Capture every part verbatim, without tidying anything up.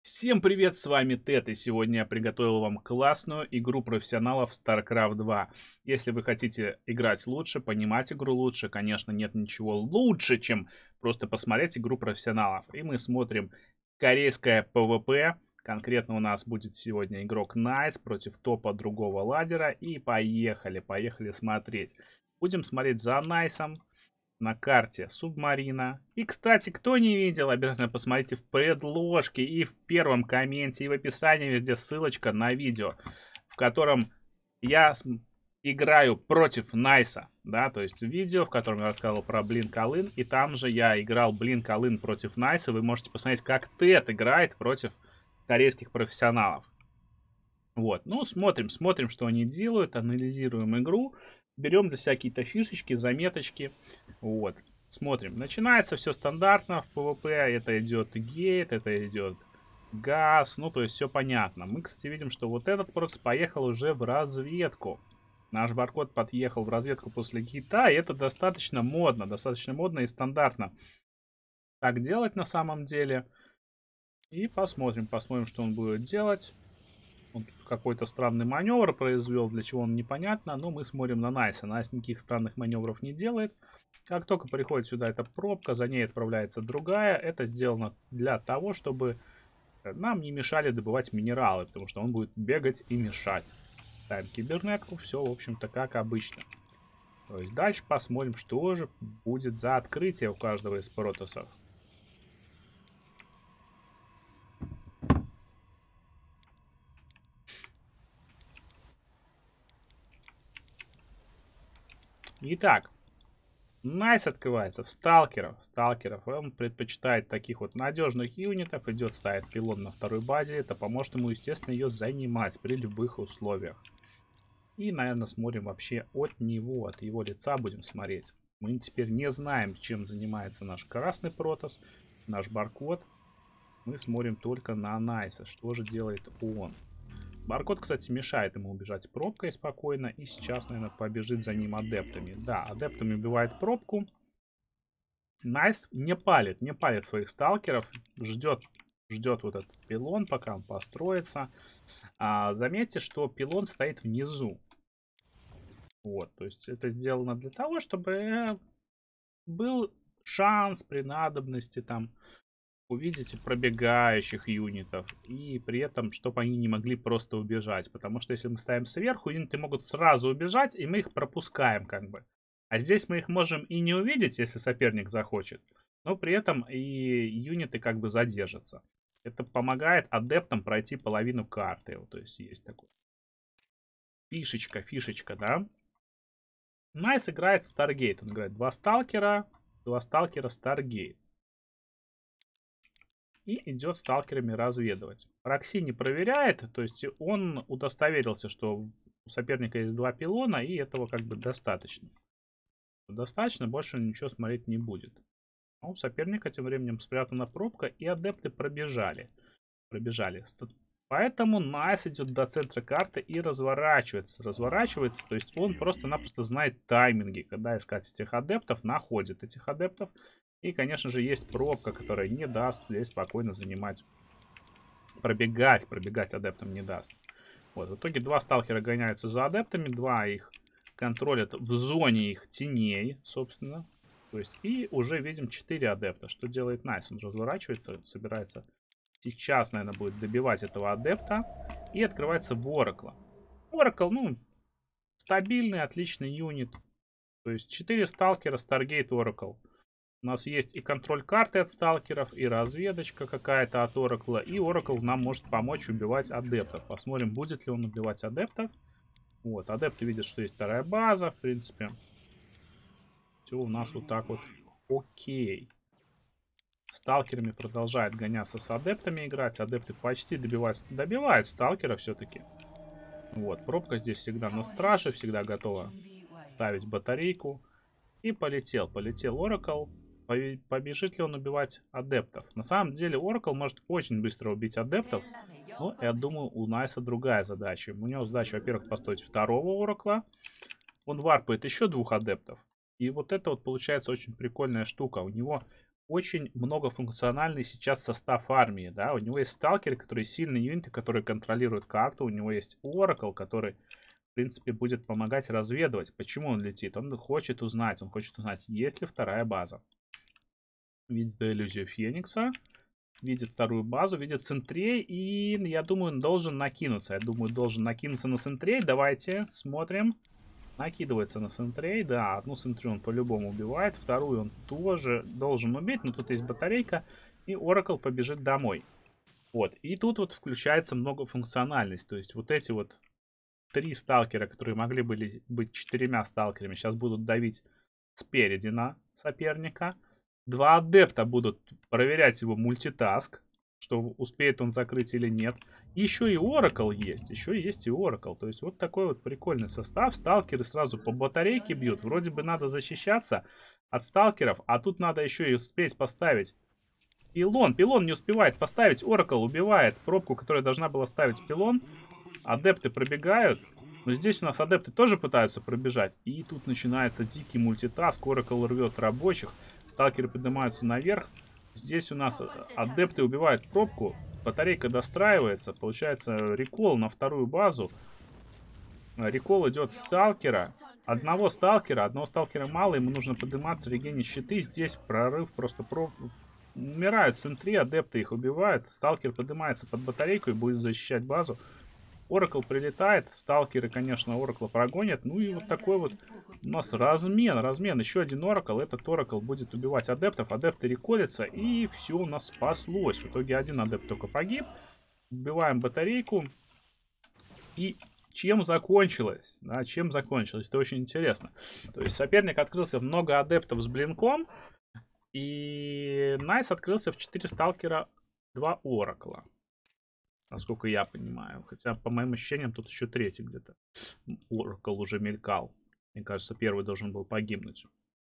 Всем привет, с вами Тед, и сегодня я приготовил вам классную игру профессионалов StarCraft два. Если вы хотите играть лучше, понимать игру лучше, конечно, нет ничего лучше, чем просто посмотреть игру профессионалов. И мы смотрим корейское PvP. Конкретно у нас будет сегодня игрок Nice против топа другого ладера. И поехали, поехали смотреть. Будем смотреть за Найсом. На карте Субмарина. И, кстати, кто не видел, обязательно посмотрите в предложке и в первом комменте, и в описании везде ссылочка на видео, в котором я играю против Найса, да, то есть видео, в котором я рассказывал про Blink All In, и там же я играл Blink All In против Найса. Вы можете посмотреть, как Тед играет против корейских профессионалов. Вот, ну, смотрим, смотрим, что они делают, анализируем игру, берем для себя какие-то фишечки, заметочки, вот, смотрим. Начинается все стандартно в PvP, это идет гейт, это идет газ, ну, то есть все понятно. Мы, кстати, видим, что вот этот просто поехал уже в разведку. Наш баркод подъехал в разведку после гейта, и это достаточно модно, достаточно модно и стандартно так делать на самом деле. И посмотрим, посмотрим, что он будет делать. Он какой-то странный маневр произвел, для чего он непонятно, но мы смотрим на Найса. Найс никаких странных маневров не делает. Как только приходит сюда эта пробка, за ней отправляется другая. Это сделано для того, чтобы нам не мешали добывать минералы, потому что он будет бегать и мешать. Ставим кибернетку, все, в общем-то, как обычно. То есть дальше посмотрим, что же будет за открытие у каждого из протоссов. Итак, Найс открывается в сталкеров. Сталкеров. Он предпочитает таких вот надежных юнитов. Идет, ставит пилон на второй базе. Это поможет ему, естественно, ее занимать при любых условиях. И, наверное, смотрим вообще от него, от его лица будем смотреть. Мы теперь не знаем, чем занимается наш красный протосс, наш баркод. Мы смотрим только на Найса. Что же делает он? Баркод, кстати, мешает ему убежать пробкой спокойно. И сейчас, наверное, побежит за ним адептами. Да, адептами убивает пробку. Найс не палит, не палит своих сталкеров. Ждет, ждет вот этот пилон, пока он построится. А, заметьте, что пилон стоит внизу. Вот, то есть это сделано для того, чтобы был шанс при надобности там увидите пробегающих юнитов, и при этом, чтобы они не могли просто убежать. Потому что если мы ставим сверху, юниты могут сразу убежать, и мы их пропускаем как бы. А здесь мы их можем и не увидеть, если соперник захочет, но при этом и юниты как бы задержатся. Это помогает адептам пройти половину карты. Вот, то есть есть такой фишечка, фишечка, да. Найс играет в Старгейт. Он играет два сталкера, два сталкера Старгейт. И идет сталкерами разведывать. Рокси не проверяет, то есть он удостоверился, что у соперника есть два пилона, и этого как бы достаточно. Достаточно, больше ничего смотреть не будет. А у соперника тем временем спрятана пробка, и адепты пробежали. Пробежали. Поэтому Найс идет до центра карты и разворачивается. Разворачивается, то есть он просто-напросто знает тайминги, когда искать этих адептов, находит этих адептов. И, конечно же, есть пробка, которая не даст здесь спокойно занимать. Пробегать, пробегать адептам не даст. Вот, в итоге два сталкера гоняются за адептами, два их контролят в зоне их теней, собственно. То есть, и уже видим четыре адепта. Что делает Найс? Он разворачивается, собирается. Сейчас, наверное, будет добивать этого адепта. И открывается Воракла. Оракл, ну, стабильный, отличный юнит. То есть четыре сталкера, Старгейт, Оракл. У нас есть и контроль карты от сталкеров, и разведочка какая-то от Оракла. И Оракл нам может помочь убивать адептов. Посмотрим, будет ли он убивать адептов. Вот, адепты видят, что есть вторая база, в принципе. Все у нас вот так вот окей. Сталкерами продолжает гоняться с адептами играть. Адепты почти добивают, добивают сталкера все-таки. Вот, пробка здесь всегда на страже, всегда готова ставить батарейку. И полетел, полетел Оракл. Побежит ли он убивать адептов? На самом деле Оракл может очень быстро убить адептов. Но я думаю, у Найса другая задача. У него задача, во-первых, построить второго Оракла. Он варпает еще двух адептов. И вот это вот получается очень прикольная штука. У него очень многофункциональный сейчас состав армии, да, у него есть сталкеры, которые сильные юниты, которые контролируют карту, у него есть Oracle, который, в принципе, будет помогать разведывать, почему он летит, он хочет узнать, он хочет узнать, есть ли вторая база. Видит иллюзию Феникса, видит вторую базу, видит Сентрей, и я думаю, он должен накинуться, я думаю, должен накинуться на Сентрей, давайте смотрим. Накидывается на Сентрей, да, одну Сентрей он по-любому убивает, вторую он тоже должен убить, но тут есть батарейка, и Oracle побежит домой. Вот, и тут вот включается многофункциональность, то есть вот эти вот три сталкера, которые могли были быть четырьмя сталкерами, сейчас будут давить спереди на соперника. Два адепта будут проверять его мультитаск, что успеет он закрыть или нет. И еще и Oracle есть. Еще есть и Oracle. То есть вот такой вот прикольный состав. Сталкеры сразу по батарейке бьют. Вроде бы надо защищаться от сталкеров. А тут надо еще и успеть поставить пилон. Пилон не успевает поставить. Oracle убивает пробку, которая должна была ставить пилон. Адепты пробегают. Но здесь у нас адепты тоже пытаются пробежать. И тут начинается дикий мультитаск. Oracle рвет рабочих. Сталкеры поднимаются наверх. Здесь у нас адепты убивают пробку. Батарейка достраивается. Получается рекол на вторую базу. Рекол идет сталкера. Одного сталкера. Одного сталкера мало. Ему нужно подниматься, регенить щиты. Здесь прорыв. Просто про... умирают центри. Адепты их убивают. Сталкер поднимается под батарейку и будет защищать базу. Oracle прилетает. Сталкеры, конечно, Oracle прогонят. Ну и вот такой вот у нас размен. Размен. Еще один Oracle. Этот Oracle будет убивать адептов. Адепты реколятся. И все у нас спаслось. В итоге один адепт только погиб. Убиваем батарейку. И чем закончилось? Да, чем закончилось? Это очень интересно. То есть соперник открылся в много адептов с блинком. И Найс открылся в четыре сталкера, два Oracle. Насколько я понимаю. Хотя, по моим ощущениям, тут еще третий где-то Oracle уже мелькал. Мне кажется, первый должен был погибнуть.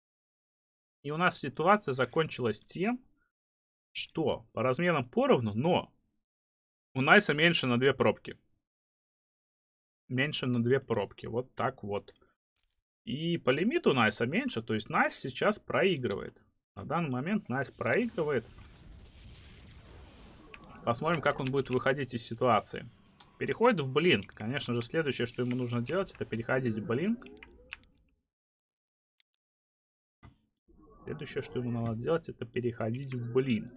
И у нас ситуация закончилась тем, что по разменам поровну, но у Найса меньше на две пробки. Меньше на две пробки. Вот так вот. И по лимиту Найса меньше. То есть Найс сейчас проигрывает. На данный момент Найс проигрывает. Посмотрим, как он будет выходить из ситуации. Переходит в блинк. Конечно же, следующее, что ему нужно делать, это переходить в блинк. Следующее, что ему надо делать, это переходить в блинк.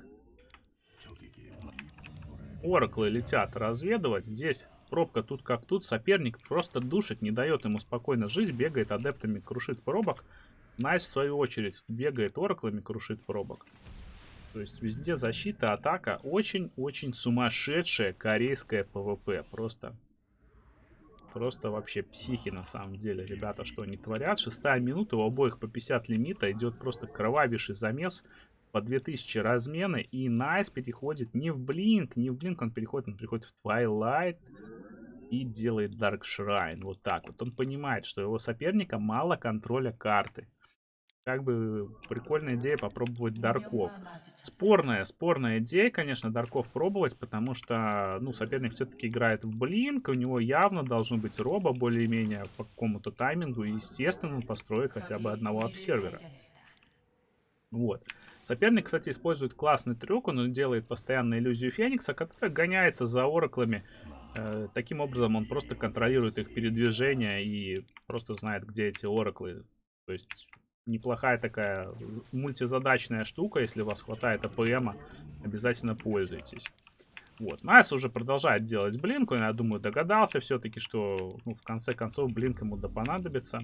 Ораклы летят разведывать. Здесь пробка тут как тут. Соперник просто душит, не дает ему спокойно жить. Бегает адептами, крушит пробок. Найс, в свою очередь, бегает ораклами, крушит пробок. То есть везде защита, атака. Очень-очень сумасшедшая корейская ПВП. Просто, просто вообще психи на самом деле. Ребята, что они творят. Шестая минута, у обоих по пятьдесят лимита. Идет просто кровавейший замес. По две тысячи размены. И Найс переходит не в блинк, не в блинк. Он переходит, он переходит в Twilight. И делает Dark Shrine. Вот так вот. Он понимает, что его соперника мало контроля карты. Как бы прикольная идея попробовать дарков. Спорная, спорная идея, конечно, дарков пробовать, потому что, ну, соперник все-таки играет в блинк, у него явно должно быть робо более-менее по какому-то таймингу, и, естественно, он построит хотя бы одного обсервера. Вот. Соперник, кстати, использует классный трюк, он делает постоянно иллюзию Феникса, которая гоняется за ораклами. Э, таким образом, он просто контролирует их передвижение и просто знает, где эти ораклы. То есть... Неплохая такая мультизадачная штука, если у вас хватает АПМа, обязательно пользуйтесь. Вот, Найс уже продолжает делать блинк, я думаю, догадался все-таки, что, ну, в конце концов блинк ему да понадобится.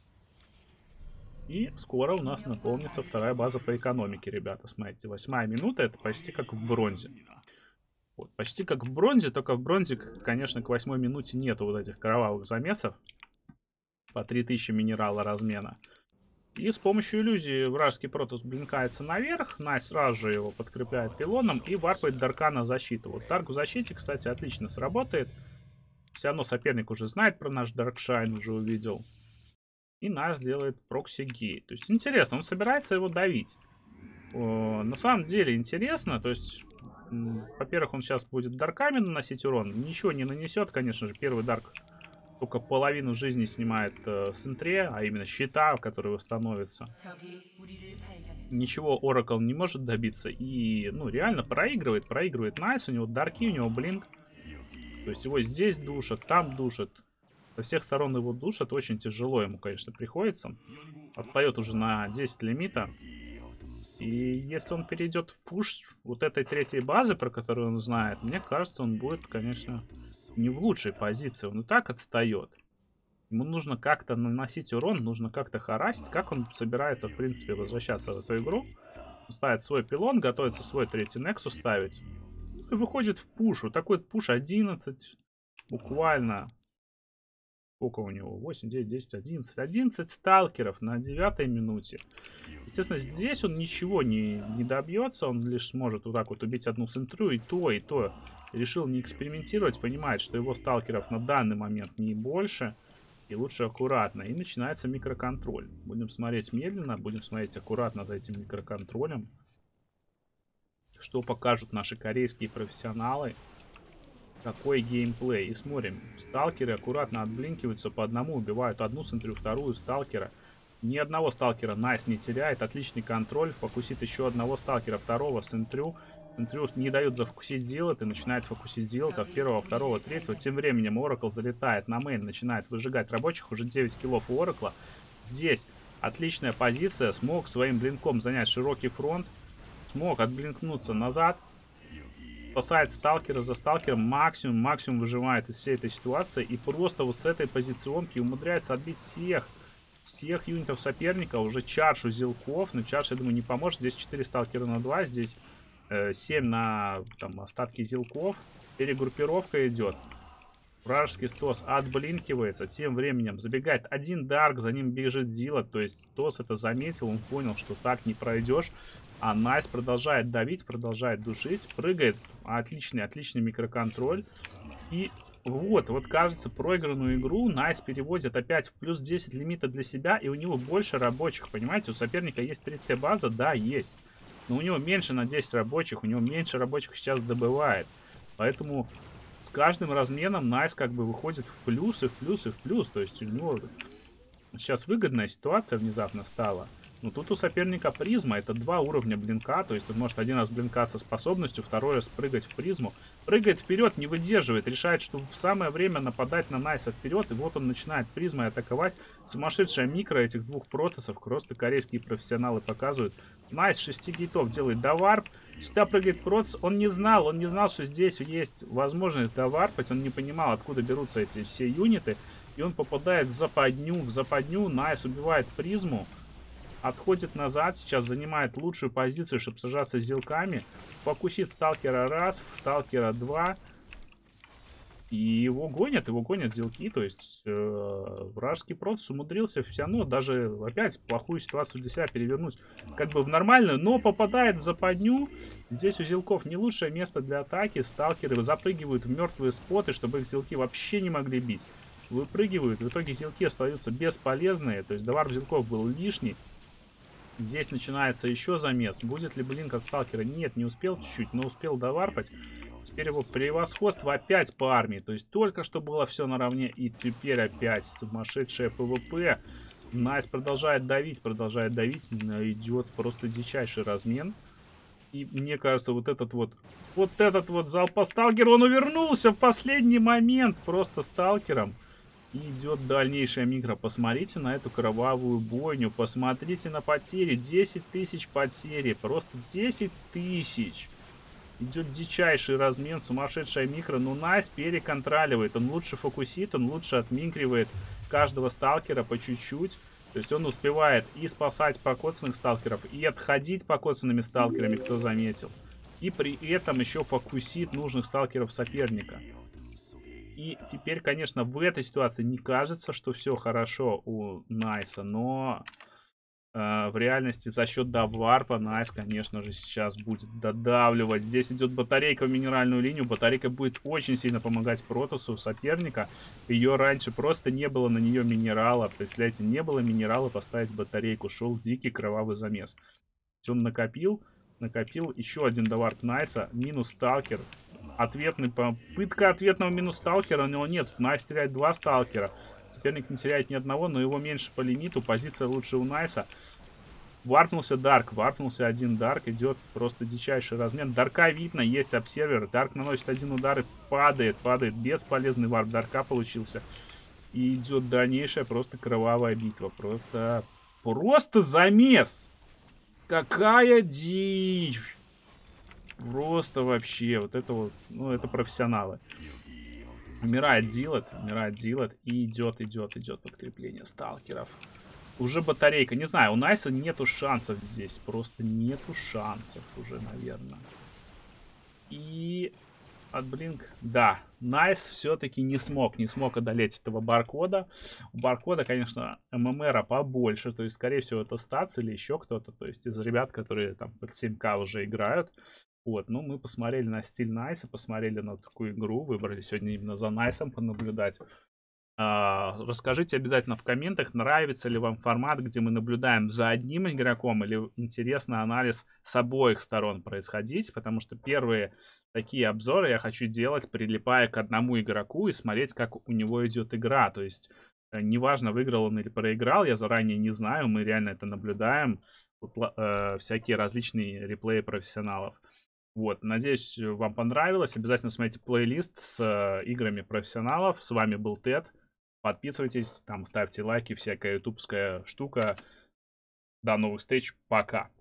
И скоро у нас наполнится вторая база по экономике, ребята, смотрите, восьмая минута, это почти как в бронзе. Вот, почти как в бронзе, только в бронзе, конечно, к восьмой минуте нету вот этих кровавых замесов по три тысячи минерала размена. И с помощью иллюзии вражеский Протосс блинкается наверх. Найс сразу же его подкрепляет пилоном и варпает Дарка на защиту. Вот Дарк в защите, кстати, отлично сработает. Все равно соперник уже знает про наш Даркшайн, уже увидел. И Найс делает прокси-гей. То есть интересно, он собирается его давить. О, на самом деле интересно. То есть, во-первых, он сейчас будет Дарками наносить урон. Ничего не нанесет, конечно же. Первый Дарк только половину жизни снимает э, с интре, а именно щита, который восстановится. Ничего Oracle не может добиться. И, ну, реально проигрывает. Проигрывает Найс. У него дарки, у него блинк. То есть его здесь душат, там душат. Со всех сторон его душат. Очень тяжело ему, конечно, приходится. Отстает уже на десять лимита. И если он перейдет в пуш вот этой третьей базы, про которую он знает, мне кажется, он будет, конечно, не в лучшей позиции. Он и так отстает. Ему нужно как-то наносить урон, нужно как-то харасить. Как он собирается, в принципе, возвращаться в эту игру? Он ставит свой пилон, готовится свой третий Нексус ставить. И выходит в пуш. Вот такой пуш одиннадцать. Буквально. Сколько у него? восемь, девять, десять, одиннадцать. одиннадцать сталкеров на девятой минуте. Естественно, здесь он ничего не, не добьется. Он лишь сможет вот так вот убить одну центру. И то, и то. Решил не экспериментировать. Понимает, что его сталкеров на данный момент не больше. И лучше аккуратно. И начинается микроконтроль. Будем смотреть медленно, будем смотреть аккуратно за этим микроконтролем. Что покажут наши корейские профессионалы. Какой геймплей. И смотрим. Сталкеры аккуратно отблинкиваются по одному. Убивают одну центрю, вторую сталкера. Ни одного сталкера Найс не теряет. Отличный контроль. Фокусит еще одного сталкера, второго центрю. Центрю не дают зафокусить Зилот и начинает фокусить Зилота первого, второго, третьего. Тем временем Oracle залетает на мейн, начинает выжигать рабочих. Уже девять киллов у Oracle. Здесь отличная позиция. Смог своим блинком занять широкий фронт. Смог отблинкнуться назад. Спасает сталкера за сталкером. Максимум, максимум выживает из всей этой ситуации. И просто вот с этой позиционки умудряется отбить всех. Всех юнитов соперника. Уже чаршу зилков. Но чарш, я думаю, не поможет. Здесь четыре сталкера на два. Здесь семь на там, остатки зилков. Перегруппировка идет. Вражеский стос отблинкивается. Тем временем забегает один дарк. За ним бежит Зила. То есть стос это заметил. Он понял, что так не пройдешь. А Найс продолжает давить. Продолжает душить. Прыгает. Отличный, отличный микроконтроль. И вот, вот кажется, проигранную игру Найс переводит опять в плюс десять лимита для себя. И у него больше рабочих. Понимаете, у соперника есть третья база. Да, есть. Но у него меньше на десять рабочих. У него меньше рабочих сейчас добывает. Поэтому с каждым разменом Найс как бы выходит в плюс и в плюс и в плюс. То есть у него сейчас выгодная ситуация внезапно стала. Но тут у соперника призма. Это два уровня блинка. То есть он может один раз блинкаться способностью, второй раз прыгать в призму. Прыгает вперед, не выдерживает. Решает, что в самое время нападать на Найса вперед. И вот он начинает призмой атаковать. Сумасшедшая микро этих двух протоссов. Просто корейские профессионалы показывают. Найс с шести гейтов делает доварп. Сюда прыгает протосс. Он не знал. Он не знал, что здесь есть возможность доварпать. Он не понимал, откуда берутся эти все юниты. И он попадает в западню. В западню Найс убивает призму. Отходит назад, сейчас занимает лучшую позицию, чтобы сажаться с зилками. Фокусит сталкера раз, сталкера два. И его гонят, его гонят зилки. То есть э, вражеский протосс умудрился все равно даже опять плохую ситуацию для себя перевернуть. Как бы в нормальную, но попадает в западню. Здесь у зилков не лучшее место для атаки. Сталкеры запрыгивают в мертвые споты, чтобы их зилки вообще не могли бить. Выпрыгивают, в итоге зилки остаются бесполезные. То есть доварп зилков был лишний. Здесь начинается еще замес. Будет ли блинк от сталкера? Нет, не успел чуть-чуть, но успел доварпать. Теперь его превосходство опять по армии. То есть только что было все наравне. И теперь опять сумасшедшее ПВП. Найс продолжает давить, продолжает давить. Идет просто дичайший размен. И мне кажется, вот этот вот... Вот этот вот залп по сталкеру, он увернулся в последний момент. Просто сталкером. И идет дальнейшая микро. Посмотрите на эту кровавую бойню. Посмотрите на потери. десять тысяч потери. Просто десять тысяч. Идет дичайший размен. Сумасшедшая микро. Но Найс переконтроливает. Он лучше фокусит. Он лучше отмикривает каждого сталкера по чуть-чуть. То есть он успевает и спасать покоцанных сталкеров, и отходить покоцанными сталкерами, кто заметил. И при этом еще фокусит нужных сталкеров соперника. И теперь, конечно, в этой ситуации не кажется, что все хорошо у Найса, но э, в реальности за счет доварпа Найс, конечно же, сейчас будет додавливать. Здесь идет батарейка в минеральную линию. Батарейка будет очень сильно помогать протоссу соперника. Ее раньше просто не было на нее минерала. Представляете, не было минерала поставить батарейку. Шел дикий кровавый замес. Он накопил, накопил еще один доварп Найса. Минус сталкер. Ответный, попытка ответного минус сталкера. У него нет. Найс теряет два сталкера. Соперник не теряет ни одного, но его меньше по лимиту. Позиция лучше у Найса. Варпнулся Дарк. Варпнулся один Дарк. Идет просто дичайший размен. Дарка видно. Есть обсервер. Дарк наносит один удар и падает. Падает. Бесполезный варп Дарка получился. И идет дальнейшая просто кровавая битва. Просто... Просто замес. Какая дичь. Просто вообще. Вот это вот... Ну, это профессионалы. Умирает Дилет. Умирает Дилет. И идет, идет, идет подкрепление сталкеров. Уже батарейка. Не знаю, у Найса нету шансов здесь. Просто нету шансов уже, наверное. И... От Блинк. Да, Найс все-таки не смог. Не смог одолеть этого Баркода. У Баркода, конечно, ММРа побольше. То есть, скорее всего, это Стац или еще кто-то. То есть, из ребят, которые там под семь ка уже играют. Вот, ну, мы посмотрели на стиль Найса. Посмотрели на такую игру. Выбрали сегодня именно за Найсом понаблюдать. Uh, расскажите обязательно в комментах, нравится ли вам формат, где мы наблюдаем за одним игроком, или интересно анализ с обоих сторон происходить, потому что первые такие обзоры я хочу делать, прилипая к одному игроку и смотреть, как у него идет игра. То есть неважно, выиграл он или проиграл, я заранее не знаю, мы реально это наблюдаем, вот, uh, всякие различные реплеи профессионалов. Вот, надеюсь, вам понравилось. Обязательно смотрите плейлист с uh, играми профессионалов. С вами был Тед. Подписывайтесь, там ставьте лайки, всякая ютубская штука. До новых встреч, пока.